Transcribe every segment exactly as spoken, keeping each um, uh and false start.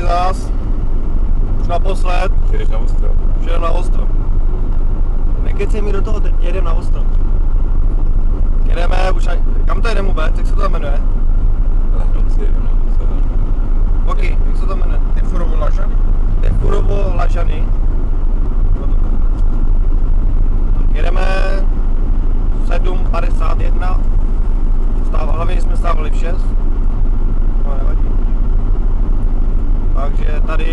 zás. Už naposled. Jedeš na ostrov. Už jedem na ostrov. Nekecej mi do toho, teď jedem na ostrov. Jedeme, už ani... Kam to jedeme vůbec? Jak se to tam jmenuje? Hlavci, no. Ok, jak se to jmenuje? Tefurovo Lažany. Tefurovo Lažany. Jedeme sedm padesát jedna. Stávali, hlavně jsme stávali v šest. No nevadí. Takže tady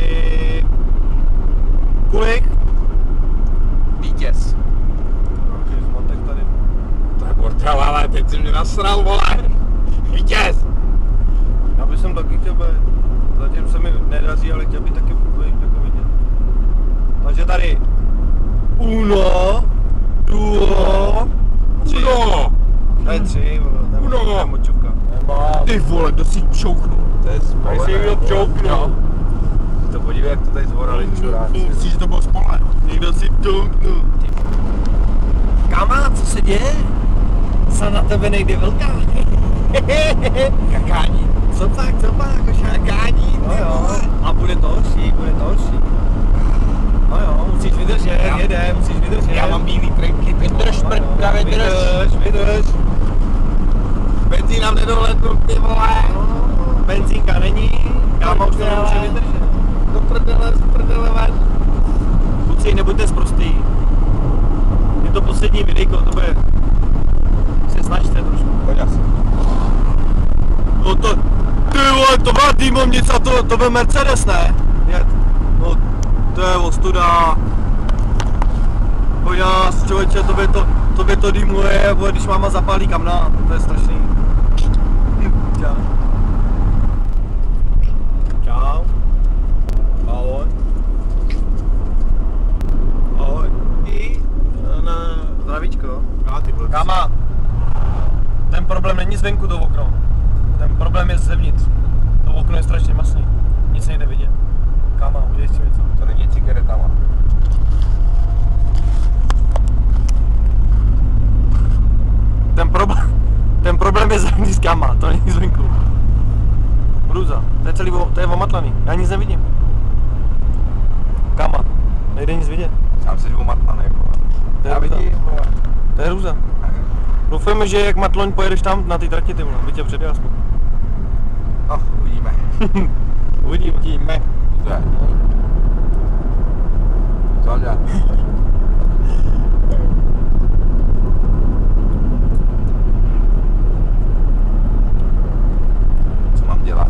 Kulik. Vítěz. Takže Smontek tady. To je bordel, ale teď si mě nasral, vole. Vítěz. Já bych jsem taky chtěl být. Zatím se mi nedaří, ale chtěl bych taky být jako vidět. Takže tady Uno, Duo, tři. Uno. To je tři, vole. Uno. To je močovka. Ty vole, kdo si čouknul? To je Tady si někdo čouknul. To podívej, jak to tady zvorali čuráci. Myslíš, že to bylo spole? Někdo si čouknul. Kama, co se děje? Se na tebe nejde velká. Kakání. Co pak, co pak, kakání, no jo. A bude to horší, bude to horší. No jo, musíš vydržet, Já- jede, musíš vydržet. Já mám bílý trenky, vydrž, No jo, prdka, vydrž. Vydrž, vydrž. Benzín nám nedohlednu, ty vole. No, benzínka není, káma už to nemůže vydržet. Do prdele, z prdele ven. Kluci, nebuďte sprostý. Je to poslední videjko, to bude... Se snažte trošku. Pojď asi. No to... Ty vole, to má dýmovnice, to, to byl Mercedes, ne? Jak? No, to je ostuda. Pojď nás, člověče, tobě to, tobě to dýmuje, vole, když máma zapálí kamna, to je strašný. Čau. Čau. Ahoj. Ahoj. I... Ne, zdravíčko. Já ty byl. Káma, ten problém není zvenku to okno, ten problém je zevnitř. To okno je strašně masný, nic nejde vidět. Káma, udělej s tím něco. To není cigaretama. Ten problém, ten problém je zevnitř, káma, to není zvenku. Hrůza, to je celý, o- to je omatlaný, já nic nevidím. Káma, nejde nic vidět. Sám jsi omatlaný, vole. To je Já hrůza. vidím, vole. To je hrůza. Doufujeme, že jak Matloň pojedeš tam na ty trati, ty vole, by tě předjel aspoň. No, uvidíme. Uvidíme. Uvidíme. To je. Co mám dělat? Co mám dělat?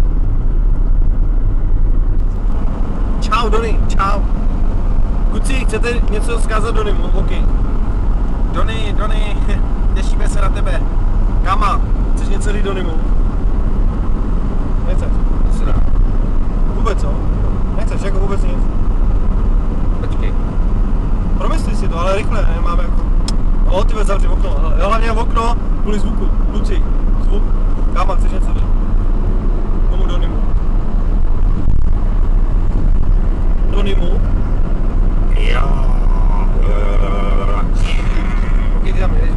Čau, Dony, čau. Kuci, chcete něco zkázat Donymu? OK. Dony, Dony, těšíme se na tebe. Káma, chceš něco říct Donymu? Nechceš? Co dá? Vůbec co? Nechceš, jako vůbec nic. Počkej. Promysli si to, ale rychle, nemáme jako... O, ty vůbec zavři okno, hele, jo, hlavně v okno, kvůli zvuku. Kluci, zvuk. Káma, chceš něco říct? Komu Donymu? Donymu? Jo. OK, ty tam jedeš.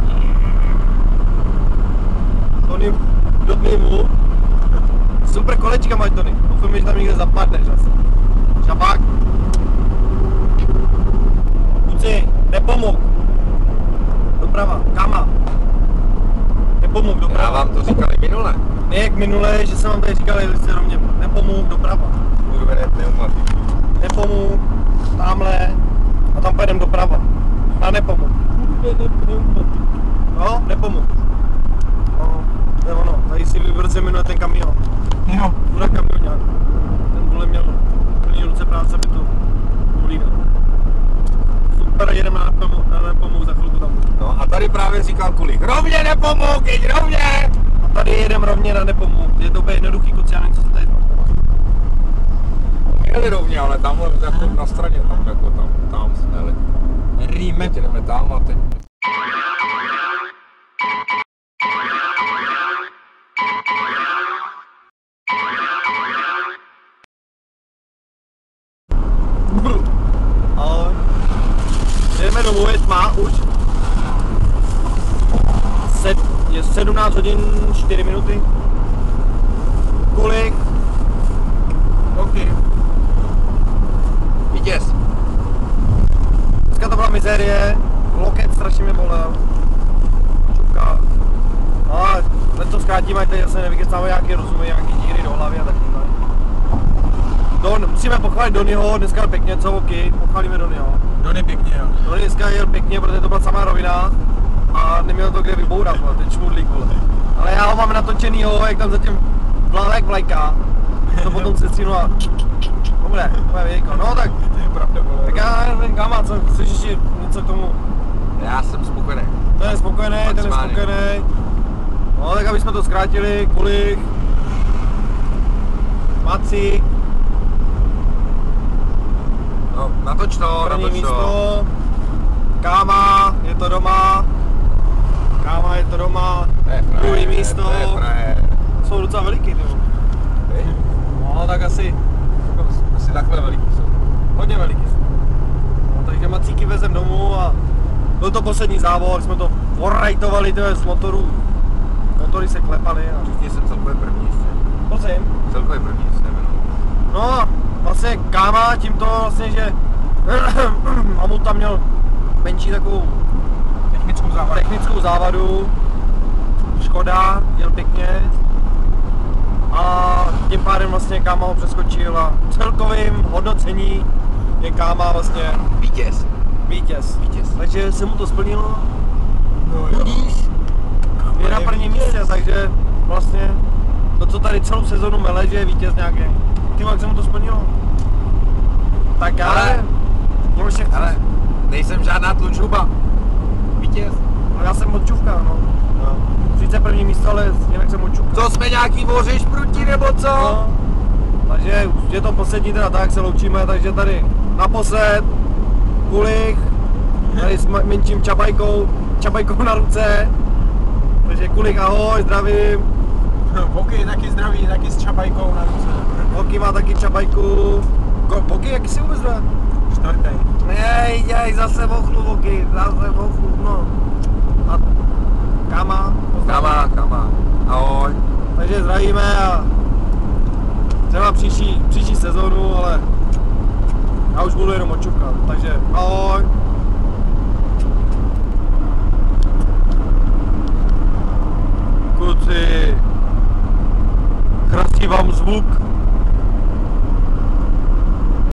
Dony, Donymu. Super kolečka máš, Dony. Doufám, že tam někde zapadneš zase. Šapák. Kluci, nepomoh. Doprava, káma. Nepomoh, doprava. Já vám to říkali minule. Ne jak minule, že jsem vám tady říkal, že jste rovně. Nepomoh, doprava. Urvené pneumatiky. Nepomoh, tamhle. A tam pojedeme doprava. A nepomoh. No, nepomoh. No, to je ono. Tady si vybrze minule ten kamion. Jo. Bude kamionák. Ten vole měl plný ruce práce, aby to uhlídal. Super, jedeme na nepomoh, na nepomoh za chvilku tam. No a tady právě říkal Kulik. Rovně nepomoh, jeď rovně! A tady jedem rovně na nepomoh. Je to úplně jednoduchý, kuci, já nevím, co se tady zmapoval. Jeli rovně, ale tamhle jako na straně, tam jako tam, tam jsme jeli. Rýme. Teď jdeme tam a teď. Ahoj. Jdeme domů, je tma už. Sed, je sedmnáct hodin čtyři minuty. Kulik. OK. Vítěz. Dneska to byla mizérie, loket strašně mě bolel. Čupka. No a hned to zkrátíme, ať tady zase nevykecáme nějaký rozumy, nějaký díry do hlavy a takovýhle. Don, musíme pochválit Donnyho, dneska jel pěkně, co OK, pochválíme Donnyho. Dony pěkně, jo. Donny dneska jel pěkně, protože to byla samá rovina a neměl to kde vybourat, vole, ten šmudlík, vole. Ale já ho mám natočenýho, jak tam zatím vlálek vlajka, to potom se střínu a bude, bude vějko. No tak, To je pravda, vole. tak já nevím, Káma, co, chceš ještě něco k tomu? Já jsem spokojený. Ten je spokojený, ten je Maximálně. spokojený. No tak aby jsme to zkrátili, Kulich, Macík, No, natoč to, první natoč to. místo, Káma, je to doma, Káma je to doma, To je frajer, druhý místo, to je frajer. jsou docela veliký, ty. Hej, No tak asi asi takhle veliký jsou. hodně veliký. No, takže Macíky vezem domů a byl to poslední závod, jsme to orajtovali, to je z motorů, motory se klepaly a Všichni jsem celkově první ještě. prosím. Celkově první ještě nevím. No a vlastně Káma tímto vlastně, že Mamut tam měl menší takovou Technickou závadu. technickou závadu, Škoda, jel pěkně a tím pádem vlastně Káma ho přeskočil a celkovým hodnocení je Káma vlastně Vítěz. vítěz. Vítěz. Takže se mu to splnilo, No, jo. budíš, je na prvním místě, takže vlastně to, co tady celou sezonu mele, že je vítěz nějaký. Tím, jak se mu to splnilo. Tak ale, Ale- ale všechno. Ale nejsem žádná tlučuba. Vítěz. No, já jsem močůvka, no. no. Sice první místo, ale jinak jsem močůvka. To jsme nějaký vořiš proti nebo co? No. Takže už je to poslední teda tak, se loučíme, takže tady naposled Kulich, tady s ma- menším čabajkou, čabajkou na ruce. Takže Kulich, ahoj, zdravím. Boky taky zdraví, taky s čabajkou na ruce. Boky má taky čabajku. Ko- Boky, jak si vůbec jde? Čtvrtý. Nej, jej, zase vochlu, Boky, zase vochlu, no. A Káma, pozdravím. Kama, kama. Ahoj. Takže zdravíme a třeba příští, příští sezónu, ale já už budu jenom očukat, takže ahoj. Kluci, chrastí vám zvuk